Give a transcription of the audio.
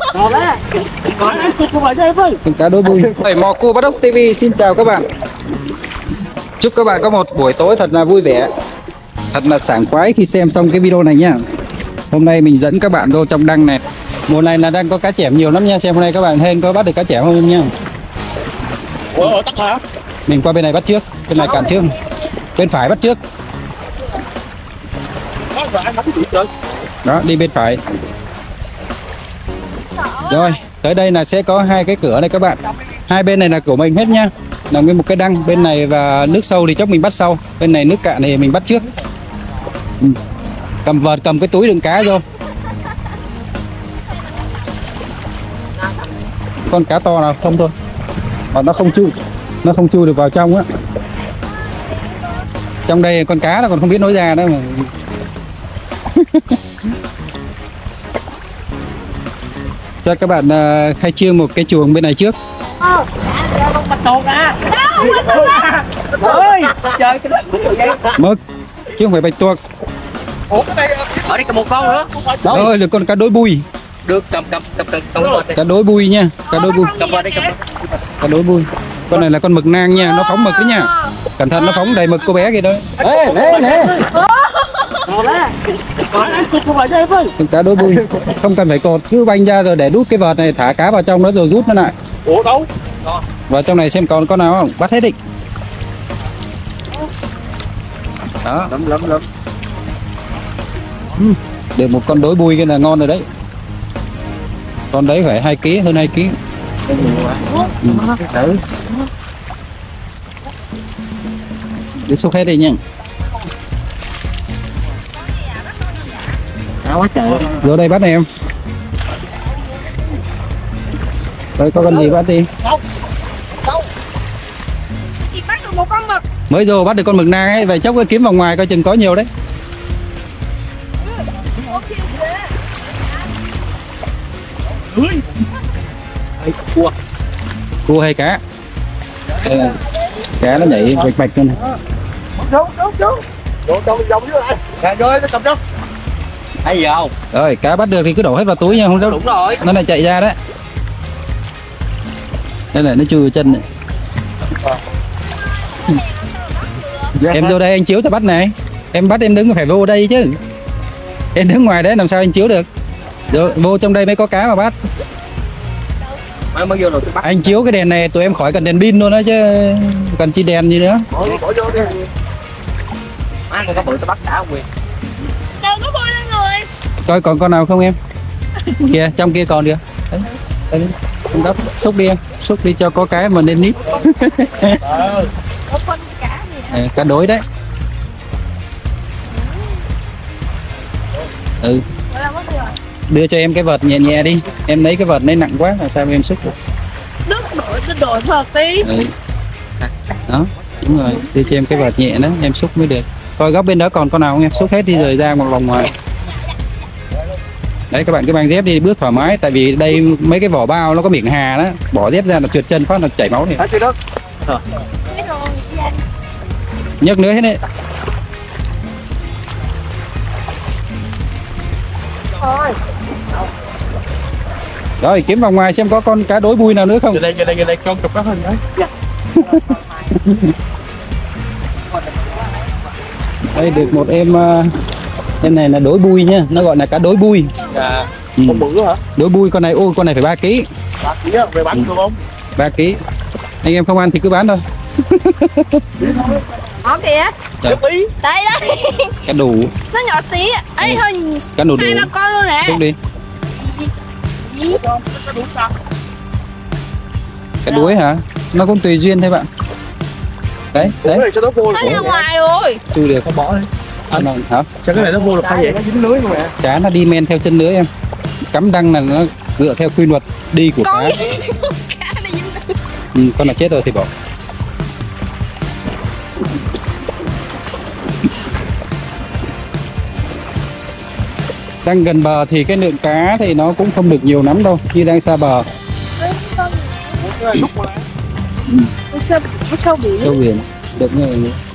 Con cá đối bui. Mò cua Bắt Ốc TV xin chào các bạn. Chúc các bạn có một buổi tối thật là vui vẻ, thật là sảng khoái khi xem xong cái video này nhá. Hôm nay mình dẫn các bạn vô trong đăng này. Mùa này là đang có cá chẽm nhiều lắm nha. Xem hôm nay các bạn Hên có bắt được cá chẽm không nha. Ủa, tắt hả? Mình qua bên này bắt trước, bên này cản trước, bên phải bắt trước. Đó, đi bên phải. Rồi, tới đây là sẽ có hai cái cửa này các bạn. Hai bên này là của mình hết nha. Là nguyên một cái đăng. Bên này và nước sâu thì chắc mình bắt sau. Bên này nước cạn thì mình bắt trước. Cầm vợt, cầm cái túi đựng cá vô. Con cá to nào không thôi. Còn nó không chui được vào trong á. Trong đây con cá nó còn không biết nối ra nữa mà. Cho các bạn khai trương một cái chuồng bên này trước. Mực chứ không phải bạch tuộc. Ủa, cái này ở đây còn một con nữa. Rồi được con cá đối bui. Được, cầm Cá đối bui nha, cá đối bui. cầm vào đây, cầm. Cá đối bui. Con này là con mực nang nha, nó phóng mực đấy nha. Cẩn thận nó phóng đầy mực cô bé kìa đó. Nè. Con cá đối bui. Không cần phải cột, cứ banh ra rồi để đút cái vợt này, thả cá vào trong đó rồi rút nó lại. Ủa đâu? Vào trong này xem còn con nào không, bắt hết định. Đó. Lắm. Được một con đối bui cái là ngon rồi đấy. Con đấy phải 2 kg, hơn 2 kg. Để xúc hết đi nha. Quá trời. Vô đây bắt này em. Đây có con gì bắt đi. Chị bắt được một con mực. Mới vô bắt được con mực nang ấy, vậy chốc cái kiếm vòng ngoài coi chừng có nhiều đấy. Cua hay cá? Cá nó nhảy bạch luôn này. Rồi, cầm đó. Hay giờ không? Rồi, cá bắt được thì cứ đổ hết vào túi nha, không đâu. Đúng rồi. Nó lại chạy ra đấy. Đây này, nó chui vào chân này. Em vô đây anh chiếu cho bắt này. Em bắt em đứng phải vô đây chứ. Em đứng ngoài đấy làm sao anh chiếu được. Rồi, vô trong đây mới có cá mà bắt. Mới vô rồi tôi bắt. Anh chiếu cái đèn này tụi em khỏi cần đèn pin luôn đó chứ. Cần chi đèn gì nữa. Bỏ vô đi. Má con cá bự tôi bắt cả Quyền. Đừng có bôi lên người. Coi còn con nào không em? Kìa, trong kia còn kìa. Đấy. Không gấp, xúc đi em. Xúc đi cho có cái mà nên nít. Cá đối đấy. Ừ. Đưa cho em cái vợt nhẹ nhẹ đi. Em lấy cái vợt này nặng quá là sao em xúc được. Đổi vợt đi. Ừ. Đó, đúng rồi. Đưa cho em cái vợt nhẹ đó, em xúc mới được. Coi góc bên đó còn con nào không em? Xúc hết đi rồi ra một vòng ngoài. Đấy các bạn cứ mang dép đi, bước thoải mái. Tại vì đây mấy cái vỏ bao nó có biển hà đó. Bỏ dép ra là trượt chân phát là chảy máu này. Nhấc nữa hết đấy. Rồi kiếm vòng ngoài xem có con cá đối bui nào nữa không. Vô đây con chụp các hình đấy. Đây được một em này là đối bui nha, nó gọi là cá đối bui. Dạ. Con bự hả? Đối bui con này, ôi con này phải 3 kg. 3 kg á, về bán được không? 3 kg. Anh em không ăn thì cứ bán thôi. Đó kìa. Đây Đây. cá đủ. Nó nhỏ tí. Ấy thôi. Cá đủ đủ. 2-3 con luôn nè. Xúc đi. Cá đuối hả? Nó cũng tùy duyên thôi bạn. Đấy. Nó ra ngoài rồi. Chui được. Không bỏ đi. Hả? Cho cái này nó vô được hay vậy? Nó dính lưới không ạ? Cá nó đi men theo chân lưới em. Cắm đăng là nó dựa theo quy luật đi của cá. Cá này dính lưới. Con nào chết rồi thì bỏ. Đang gần bờ thì cái lượng cá thì nó cũng không được nhiều lắm đâu, như đang xa bờ. Sâu biển được người